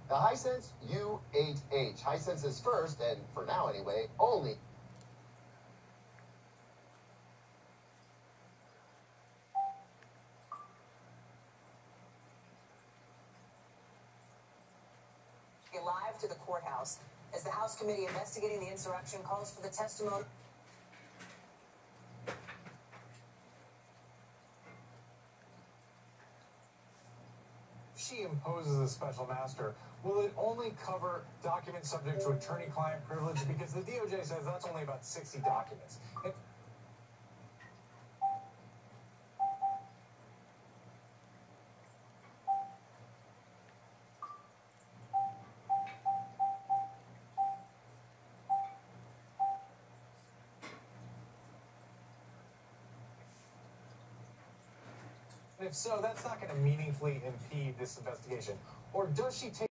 The Hisense U8H. Hisense is first, and for now anyway, only. Live to the courthouse as the House committee investigating the insurrection calls for the testimony. If she imposes a special master, will it only cover documents subject to attorney-client privilege? Because the DOJ says that's only about 60 documents. If so, that's not going to meaningfully impede this investigation. Or does she take